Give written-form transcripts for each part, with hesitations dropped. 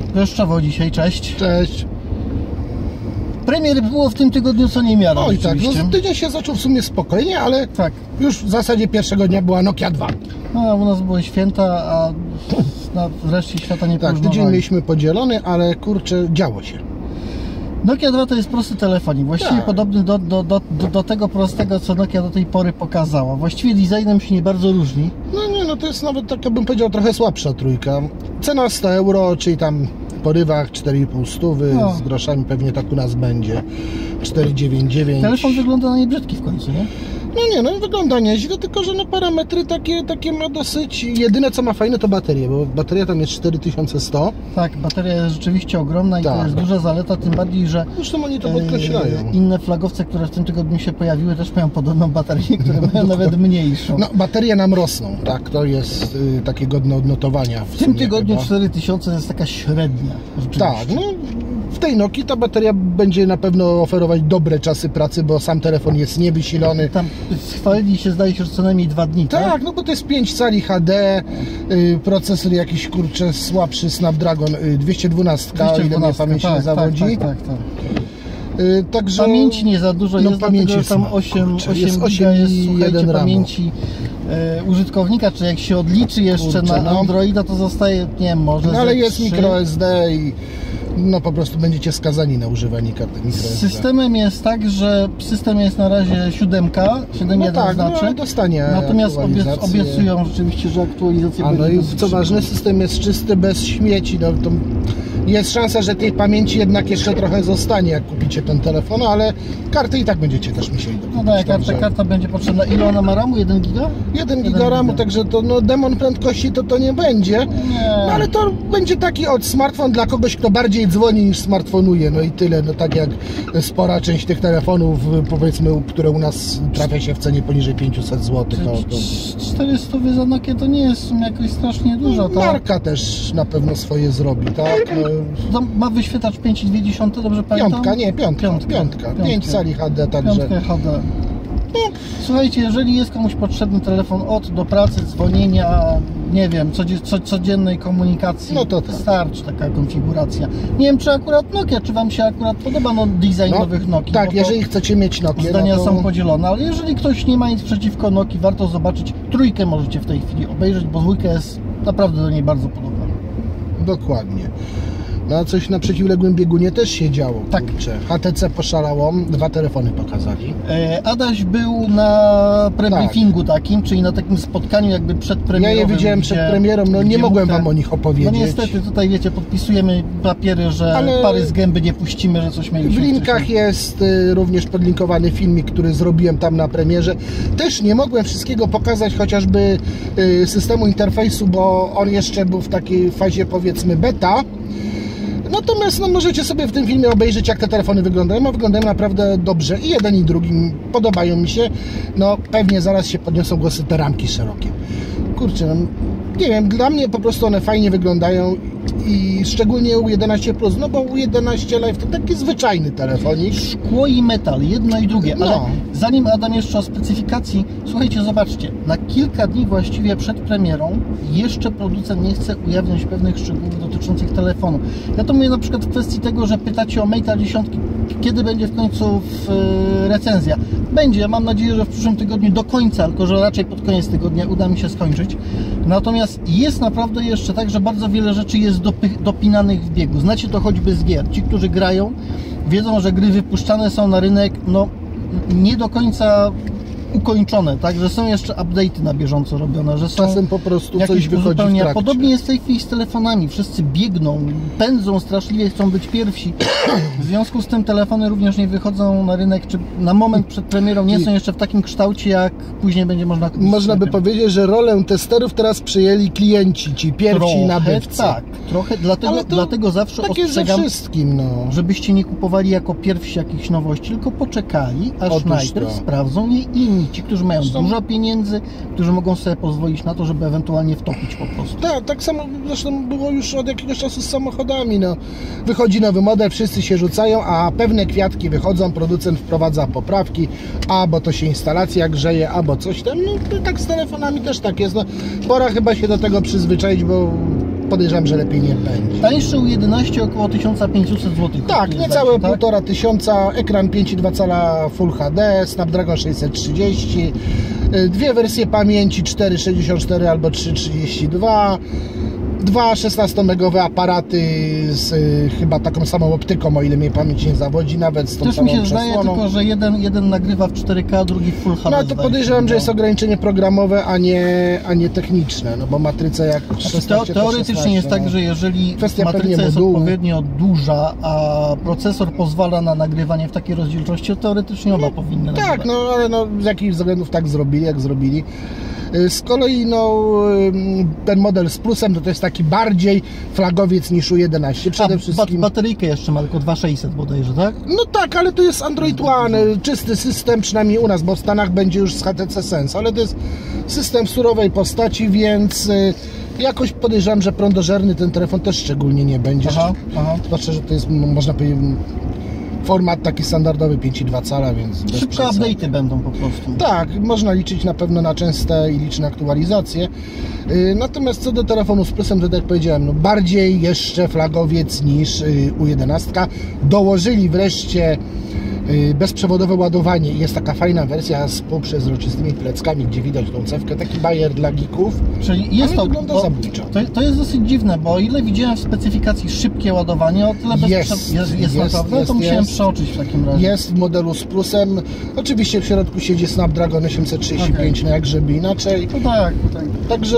Piotrkowo dzisiaj, cześć. Cześć. Premier było w tym tygodniu co niemiara. Oj tak, no tydzień się zaczął w sumie spokojnie, ale tak. Już w zasadzie pierwszego dnia była Nokia 2. No, u nas były święta, a w reszcie świata nie Tak, tydzień mieliśmy podzielony, ale kurczę, działo się. Nokia 2 to jest prosty telefonik, właściwie tak. podobny do tego prostego, co Nokia do tej pory pokazała. Właściwie designem się nie bardzo różni. No nie, no to jest nawet, tak bym powiedział, trochę słabsza trójka. Cena 100 euro, czyli tam w porywach 4,5 stówy, no. Z groszami pewnie tak u nas będzie 4,99. Telefon wygląda na niebrzydki w końcu, nie? No nie, no wygląda nieźle, tylko że no parametry takie ma dosyć. Jedyne co ma fajne to baterie, bo bateria tam jest 4100. Tak, bateria jest rzeczywiście ogromna i to jest duża zaleta, tym bardziej, że zresztą oni to podkreślają. Inne flagowce, które w tym tygodniu się pojawiły, też mają podobną baterię, które mają nawet mniejszą. No baterie nam rosną, tak, to jest takie godne odnotowania. W tym tygodniu chyba 4000 to jest taka średnia. Tak, no w tej Nokii ta bateria będzie na pewno oferować dobre czasy pracy, bo sam telefon jest niewysilony. Tam chwalili się, zdaje się, że co najmniej 2 dni, tak? Tak, no bo to jest 5 cali HD, procesor jakiś kurczę słabszy Snapdragon 212, o ile mnie pamięć nie zawodzi. Tak. Także pamięci nie za dużo jest, pamięci dlatego, że tam 8 giga jest, słuchajcie, pamięci użytkownika, czy jak się odliczy jeszcze na Androida, to zostaje, nie wiem, może ale jest microSD i no po prostu będziecie skazani na używanie karty microSD. Z systemem jest tak, że system jest na razie 7.1 no tak, znaczy. No, dostanie natomiast obiecują rzeczywiście, że aktualizacja będzie. No i co ważne, system jest czysty, bez śmieci. No, to jest szansa, że tej pamięci jednak jeszcze trochę zostanie, jak kupicie ten telefon, ale karty i tak będziecie też musieli dokupić. No tak, karta będzie potrzebna. Ile ona ma RAMu? 1 giga? 1 giga RAMu, także to no, demon prędkości to nie będzie. Nie. No, ale to będzie taki smartfon dla kogoś, kto bardziej dzwoni niż smartfonuje. No i tyle. No tak jak spora część tych telefonów, powiedzmy, które u nas trafia się w cenie poniżej 500 zł. 400 za Nokia to nie jest w sumie jakoś strasznie dużo. No, marka też na pewno swoje zrobi, tak? No, ma wyświetlacz 5,2, dobrze pamiętam? Piątka. 5 cali HD, także. Piątkę HD. No, słuchajcie, jeżeli jest komuś potrzebny telefon do pracy, dzwonienia, nie wiem, codziennej komunikacji, no to starczy taka konfiguracja. Nie wiem, czy akurat Nokia, czy Wam się akurat podoba design nowych Nokii. Tak, jeżeli chcecie mieć Nokię. Zdania są podzielone, ale jeżeli ktoś nie ma nic przeciwko Nokii, warto zobaczyć. Trójkę możecie w tej chwili obejrzeć, bo dwójka jest naprawdę do niej bardzo podobna. Dokładnie. No a coś na przeciwległym biegunie też się działo. Tak. HTC poszalało, 2 telefony pokazali. Adaś był na pre-briefingu takim, czyli na takim spotkaniu jakby przedpremierowym. Ja je widziałem przed premierą, no nie mogłem Wam o nich opowiedzieć. No niestety, tutaj wiecie, podpisujemy papiery, że pary z gęby nie puścimy, że coś mieliśmy. W linkach jest również podlinkowany filmik, który zrobiłem tam na premierze. Też nie mogłem wszystkiego pokazać, chociażby systemu interfejsu, bo on jeszcze był w takiej fazie, powiedzmy, beta. Natomiast no, możecie sobie w tym filmie obejrzeć, jak te telefony wyglądają. A wyglądają naprawdę dobrze. I jeden, i drugi podobają mi się. No pewnie zaraz się podniosą głosy te ramki szerokie. Kurczę, no, nie wiem, dla mnie po prostu one fajnie wyglądają. I szczególnie U11 Plus, no bo U11 Live to taki zwyczajny telefonik. Szkło i metal, jedno i drugie, ale zanim Adam jeszcze o specyfikacji, słuchajcie, zobaczcie, na kilka dni właściwie przed premierą jeszcze producent nie chce ujawniać pewnych szczegółów dotyczących telefonu. Ja to mówię na przykład w kwestii tego, że pytacie o Mate'a 10, kiedy będzie w końcu recenzja. Będzie, mam nadzieję, że w przyszłym tygodniu do końca, tylko że raczej pod koniec tygodnia uda mi się skończyć. Natomiast jest naprawdę jeszcze tak, że bardzo wiele rzeczy jest dopinanych w biegu. Znacie to choćby z gier. Ci, którzy grają, wiedzą, że gry wypuszczane są na rynek no nie do końca ukończone, także są jeszcze update'y na bieżąco robione, że są czasem po prostu coś wychodzi w trakcie. Podobnie jest w tej chwili z telefonami, wszyscy biegną, pędzą straszliwie, chcą być pierwsi. W związku z tym telefony również nie wychodzą na rynek, czy na moment przed premierą nie są jeszcze w takim kształcie, jak później będzie można kupić. Można by powiedzieć, że rolę testerów teraz przyjęli klienci, ci pierwsi nabywcy. Tak, trochę, dlatego zawsze tak jest ostrzegam, ze wszystkim, no. Żebyście nie kupowali jako pierwsi jakichś nowości, tylko poczekali, aż najpierw sprawdzą je inni. Ci, którzy mają dużo pieniędzy, którzy mogą sobie pozwolić na to, żeby ewentualnie wtopić po prostu. Tak samo zresztą było już od jakiegoś czasu z samochodami. No. Wychodzi nowy model, wszyscy się rzucają, a pewne kwiatki wychodzą, producent wprowadza poprawki, bo to się instalacja grzeje, albo coś tam. No tak z telefonami też tak jest. No, pora chyba się do tego przyzwyczaić, bo podejrzewam, że lepiej nie będzie. Tańszy U11 około 1500 zł. Tak, niecałe 1500, ekran 5,2 cala Full HD, Snapdragon 630, dwie wersje pamięci 4,64 albo 3,32, dwa 16-megowe aparaty z chyba taką samą optyką, o ile mnie pamięć nie zawodzi, nawet z tą też samą mi się zdaje przesłoną. tylko, że jeden nagrywa w 4K, drugi w Full HD. No to podejrzewam, że jest ograniczenie programowe, a nie techniczne, no bo matryca jak 16 teoretycznie 16, jest tak, że jeżeli matryca jest odpowiednio duża, a procesor pozwala na nagrywanie w takiej rozdzielczości, to teoretycznie oba powinny nagrywać. Tak, no ale no, z jakichś względów tak zrobili, jak zrobili. Z kolei no, ten model z plusem to jest taki bardziej flagowiec niż U11. Przede wszystkim bateryjkę jeszcze ma tylko 2600 bodajże, tak? No tak, ale to jest Android One, czysty system, przynajmniej u nas, bo w Stanach będzie już z HTC Sense, ale to jest system w surowej postaci, więc jakoś podejrzewam, że prądożerny ten telefon też szczególnie nie będzie. Zwłaszcza, że to jest, można powiedzieć, format taki standardowy 5,2 cala, więc szybko update'y będą po prostu. Tak, można liczyć na pewno na częste i liczne aktualizacje. Natomiast co do telefonu z plusem, to tak jak powiedziałem, no bardziej jeszcze flagowiec niż U11. Dołożyli wreszcie bezprzewodowe ładowanie. Jest taka fajna wersja z półprzezroczystymi pleckami, gdzie widać tą cewkę, taki bajer dla geeków. Czyli jest to, wygląda zabójczo. To jest dosyć dziwne, bo o ile widziałem w specyfikacji szybkie ładowanie, o tyle jest naprawdę, to musiałem przeoczyć w takim razie. Jest w modelu z plusem. Oczywiście w środku siedzi Snapdragon 835, no jakżeby inaczej. No tak. Także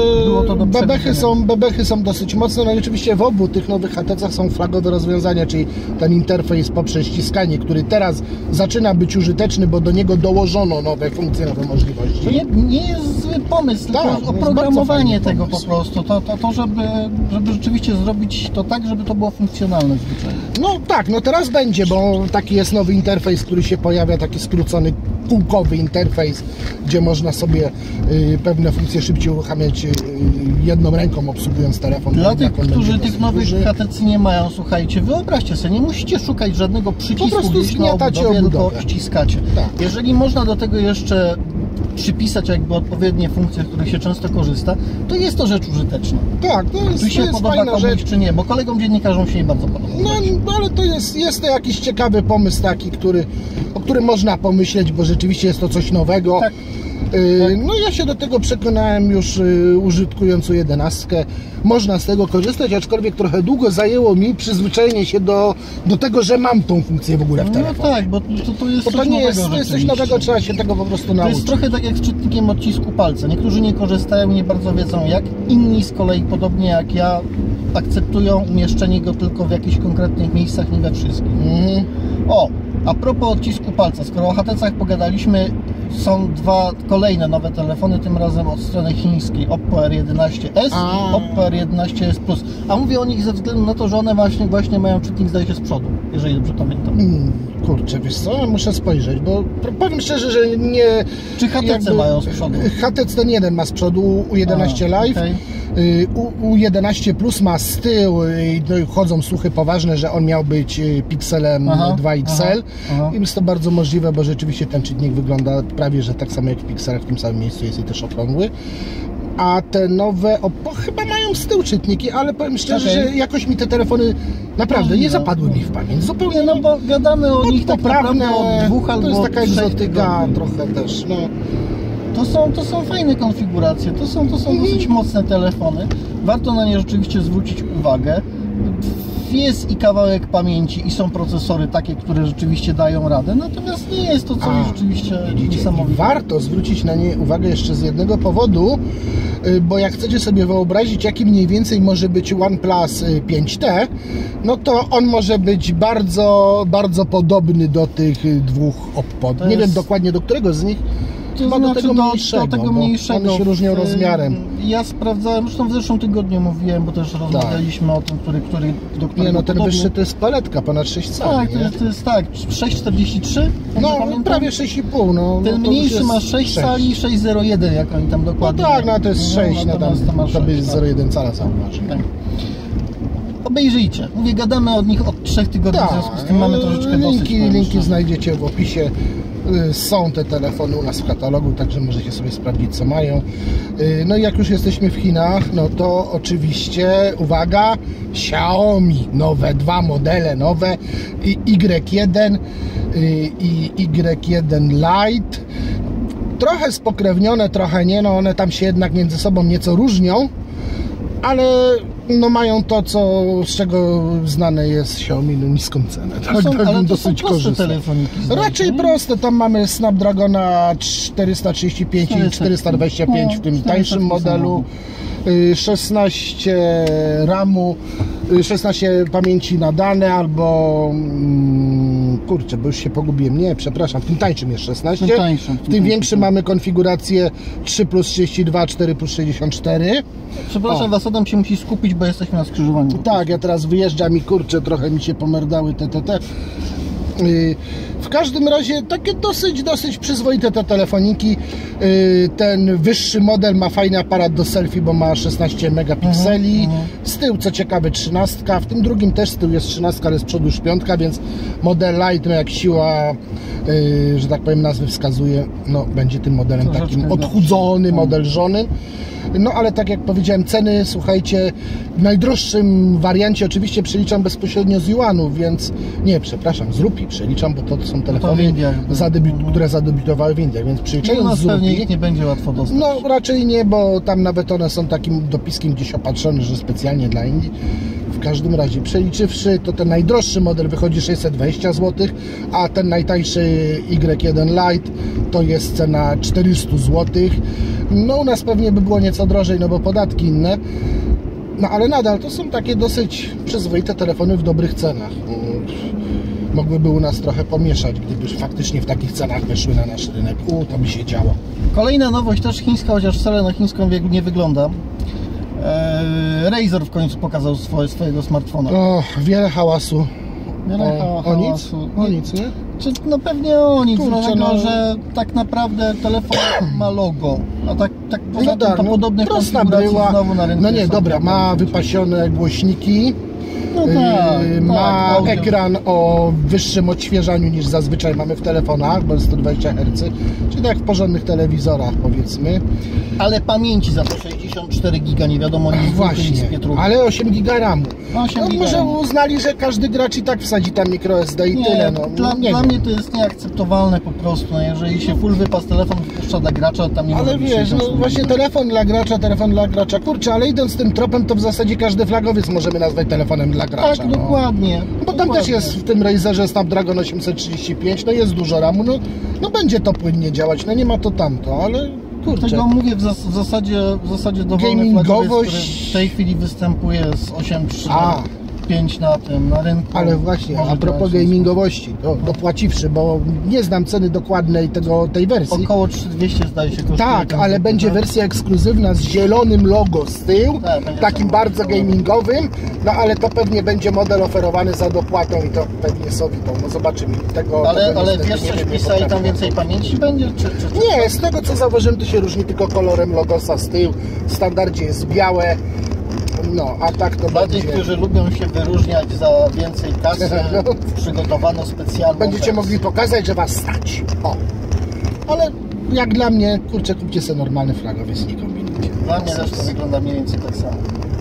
bebechy są dosyć mocne. No i oczywiście w obu tych nowych HTC są flagowe rozwiązania, czyli ten interfejs poprzez ściskanie, który teraz zaczyna być użyteczny, bo do niego dołożono nowe funkcje, nowe możliwości. To nie jest zły pomysł, tylko oprogramowanie tego po prostu. To żeby rzeczywiście zrobić to tak, żeby to było funkcjonalne zwyczajnie. No tak, no teraz będzie, bo taki jest nowy interfejs, który się pojawia, taki skrócony kółkowy interfejs, gdzie można sobie pewne funkcje szybciej uruchamiać jedną ręką, obsługując telefon. Dla tych, którzy tych nowych HTC nie mają, słuchajcie, wyobraźcie sobie, nie musicie szukać żadnego przycisku gdzieś na obudowie, tylko ściskacie. Tak. Jeżeli można do tego jeszcze przypisać jakby odpowiednie funkcje, z których się często korzysta, to jest to rzecz użyteczna. Tak, to się podoba komuś czy nie, bo kolegom dziennikarzom się nie bardzo podoba. No ale to jest to jakiś ciekawy pomysł taki, o którym można pomyśleć, bo rzeczywiście jest to coś nowego. Tak. No ja się do tego przekonałem już użytkując U11. Można z tego korzystać, aczkolwiek trochę długo zajęło mi przyzwyczajenie się do tego, że mam tą funkcję w ogóle w telefonie. No tak, bo to jest coś nowego. To jest coś nowego, trzeba się tego po prostu nauczyć. To jest trochę tak jak z czytnikiem odcisku palca. Niektórzy nie korzystają, nie bardzo wiedzą jak. Inni z kolei, podobnie jak ja, akceptują umieszczenie go tylko w jakichś konkretnych miejscach, nie we wszystkich. A propos odcisku palca, skoro o HTC-ach pogadaliśmy, są dwa kolejne nowe telefony, tym razem od strony chińskiej, Oppo R11s i Oppo R11s Plus. A mówię o nich ze względu na to, że one właśnie mają czytnik, zdaje się, z przodu, jeżeli dobrze pamiętam. Kurczę, wiesz co, muszę spojrzeć, bo powiem szczerze, że nie... Czy HTC mają z przodu? HTC ten jeden ma z przodu U11 Live, U11 Plus ma z tyłu i chodzą słuchy poważne, że on miał być Pixelem 2 XL. Jest to bardzo możliwe, bo rzeczywiście ten czytnik wygląda prawie, że tak samo jak w Pixelach, w tym samym miejscu jest i też okrągły. A te nowe Oppo chyba mają z tyłu czytniki, ale powiem szczerze, że jakoś mi te telefony naprawdę nie zapadły mi w pamięć. Zupełnie, no bo gadamy o nich tak naprawdę od 2 albo 3 to jest taka egzotyka trochę też, no. To są fajne konfiguracje, to są dosyć mocne telefony. Warto na nie rzeczywiście zwrócić uwagę. Jest i kawałek pamięci i są procesory takie, które rzeczywiście dają radę, natomiast nie jest to coś rzeczywiście niesamowite. Warto zwrócić na nie uwagę jeszcze z jednego powodu, bo jak chcecie sobie wyobrazić, jaki mniej więcej może być OnePlus 5T, no to on może być bardzo, bardzo podobny do tych dwóch Oppo. Nie wiem dokładnie do którego z nich. To znaczy do tego mniejszego. One się różnią rozmiarem. Ja sprawdzałem, zresztą w zeszłym tygodniu mówiłem, bo też rozmawialiśmy o tym, do którego nie, no ten wyższy to jest paletka, ponad 6 cali. Tak, to jest tak, 6,43? No, prawie 6,5. No, ten mniejszy ma 6 cali, 6,01, jak oni tam dokładnie. No tak, no to jest 6, to by 0,1 cala zauważył. Tak. Obejrzyjcie. Mówię, gadamy od nich od 3 tygodni, w związku z tym mamy troszeczkę dosyć. Linki znajdziecie w opisie. Są te telefony u nas w katalogu, także możecie sobie sprawdzić, co mają. No i jak już jesteśmy w Chinach, no to oczywiście, uwaga, Xiaomi, nowe, dwa modele nowe, Y1 i Y1 Lite. Trochę spokrewnione, trochę nie, no one tam się jednak między sobą nieco różnią, ale no mają to, z czego znane jest Xiaomi, no niską cenę. Tak, ale dosyć korzystne telefoniki. Raczej proste, tam mamy Snapdragona 435 i 425 w tym tańszym modelu, 16 RAMu, 16 pamięci na dane, albo kurczę, bo już się pogubiłem, nie, przepraszam, w tym tańszym jest 16, w tym większym mamy konfigurację 3+32, 4+64. Przepraszam was, Adam się musi skupić, bo jesteśmy na skrzyżowaniu. Tak, ja teraz wyjeżdżam i kurczę, trochę mi się pomerdały te. W każdym razie takie dosyć przyzwoite te telefoniki. Ten wyższy model ma fajny aparat do selfie, bo ma 16 megapikseli. Z tyłu, co ciekawe, 13. W tym drugim też z tyłu jest 13, ale z przodu już 5, więc model Lite, no jak siła, że tak powiem, nazwy wskazuje, no będzie tym modelem takim odchudzony, model żony. No ale tak jak powiedziałem, ceny, słuchajcie, w najdroższym wariancie oczywiście przeliczam bezpośrednio z juanów, więc nie, przepraszam, z rupii przeliczam, bo to są telefony, które zadebiutowały w Indiach, więc przeliczając z rupii, ich nie będzie łatwo dostać. No raczej nie, bo tam nawet one są takim dopiskiem gdzieś opatrzone, że specjalnie dla Indii. W każdym razie przeliczywszy, to ten najdroższy model wychodzi 620 zł, a ten najtańszy Y1 Lite to jest cena 400 zł. No u nas pewnie by było nieco drożej, no bo podatki inne. No ale nadal to są takie dosyć przyzwoite telefony w dobrych cenach. Mogłyby u nas trochę pomieszać, gdyby faktycznie w takich cenach weszły na nasz rynek. To by się działo. Kolejna nowość, też chińska, chociaż wcale na chińską nie wygląda. Razer w końcu pokazał swojego smartfona. Wiele hałasu. O nic, nie? No pewnie o nic, dlatego że tak naprawdę telefon ma logo, a tak poza tym to podobnych konfiguracji znowu na rynku. No nie, dobra, ma wypasione głośniki. No tak, ma ekran o wyższym odświeżaniu niż zazwyczaj mamy w telefonach, bo jest 120 Hz, czyli tak jak w porządnych telewizorach, powiedzmy. Ale pamięci za to 64 giga, nie wiadomo nic. Właśnie, ale 8 giga RAMu. Może uznali, że każdy gracz i tak wsadzi tam microSD i tyle. Dla mnie to jest nieakceptowalne po prostu. No, jeżeli się full wypas telefon wypuszcza dla gracza, tam nie ma. Ale wiesz, właśnie telefon dla gracza, kurczę, ale idąc tym tropem, to w zasadzie każdy flagowiec możemy nazwać telefonem dla gracza. Tak, dokładnie. Bo tam też jest w tym Razerze Snapdragon 835, no jest dużo RAMu, no będzie to płynnie działać, no nie ma to tamto, ale kurczę. Tego mówię w zasadzie dowolny flagowiec, który w tej chwili występuje z 8.3 na rynku. Ale właśnie, a propos gamingowości, to dopłaciwszy, bo nie znam ceny dokładnej tej wersji. Około 3200 zdaje się kosztuje. Tak, ale będzie wersja ekskluzywna z zielonym logo z tyłu, takim bardzo gamingowym, no ale to pewnie będzie model oferowany za dopłatą i to pewnie sobie no zobaczymy. Ale wiesz coś pisali, tam więcej pamięci będzie? Czy? Nie, z tego co zauważyłem, to się różni tylko kolorem logosa z tyłu, w standardzie jest białe. No, a tak to dla tych, którzy lubią się wyróżniać za więcej kasy, przygotowano specjalną będziecie mogli pokazać, że was stać. Ale jak dla mnie, kurczę, kupcie sobie normalny flagowiec, nie kombinujcie. Dla mnie też to wygląda mniej więcej tak samo.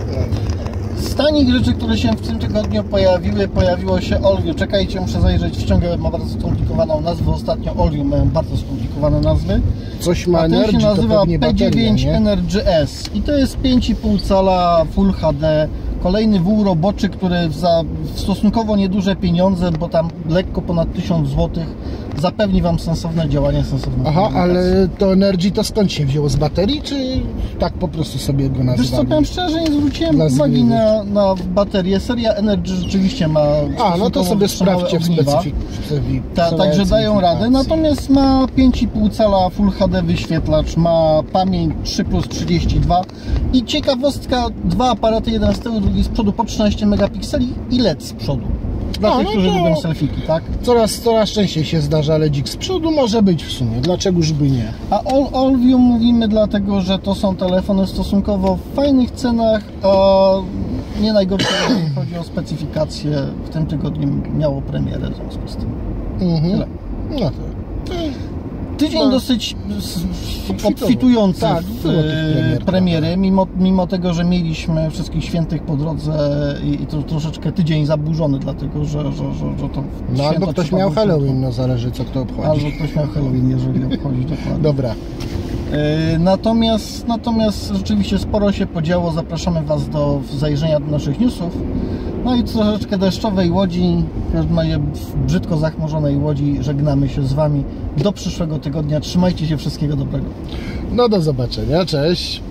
Z tanich rzeczy, które się w tym tygodniu pojawiło się Olview. Czekajcie, muszę zajrzeć w ściągę, ma bardzo skomplikowaną nazwę. Ostatnio Olview mają bardzo skomplikowane nazwy. Coś ma Energy, się nazywa to P9 Energy S i to jest 5,5 cala Full HD. Kolejny wół roboczy, który za stosunkowo nieduże pieniądze, bo tam lekko ponad 1000 zł, zapewni wam sensowne działanie, sensowną komunikację. Ale to Energy to skąd się wzięło? Z baterii, czy tak po prostu sobie go nazwali? Wiesz co, powiem szczerze, nie zwróciłem uwagi na baterię. Seria Energy rzeczywiście ma no to sobie sprawdźcie w specyfikacji. Także dają radę, natomiast ma 5,5 cala Full HD wyświetlacz, ma pamięć 3+32 i ciekawostka, dwa aparaty, jeden z tyłu, drugi z przodu, po 13 megapikseli i LED z przodu. Dla tych, którzy lubią selfiki, tak? Coraz częściej się zdarza LEDzik z przodu, może być w sumie, dlaczegoż by nie? A Olview mówimy dlatego, że to są telefony stosunkowo w fajnych cenach, a nie najgorsze, jeżeli chodzi o specyfikację. W tym tygodniu miało premierę w związku z tym. Tyle. No to. Tydzień dosyć obfitujący tak, było tych premiery, mimo tego, że mieliśmy Wszystkich Świętych po drodze i to troszeczkę tydzień zaburzony, dlatego że to no albo ktoś miał Halloween, no zależy co kto obchodzi. Albo ktoś miał Halloween, jeżeli obchodzi, dokładnie. Dobra. Natomiast rzeczywiście sporo się podziało. Zapraszamy Was do zajrzenia do naszych newsów. No i troszeczkę deszczowej Łodzi, w brzydko zachmurzonej Łodzi żegnamy się z Wami. Do przyszłego tygodnia. Trzymajcie się, wszystkiego dobrego. No do zobaczenia, cześć.